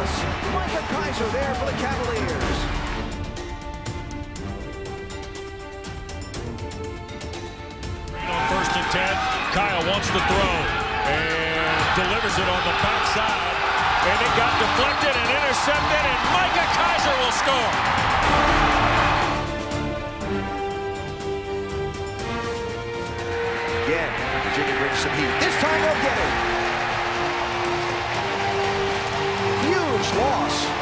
loss. Micah Kiser there for the Cavaliers. On 1st and 10, Kyle wants to throw and delivers it on the backside. And it got deflected and intercepted, and Micah Kiser will score. Again, Virginia brings some heat. This time they'll get it. Huge loss.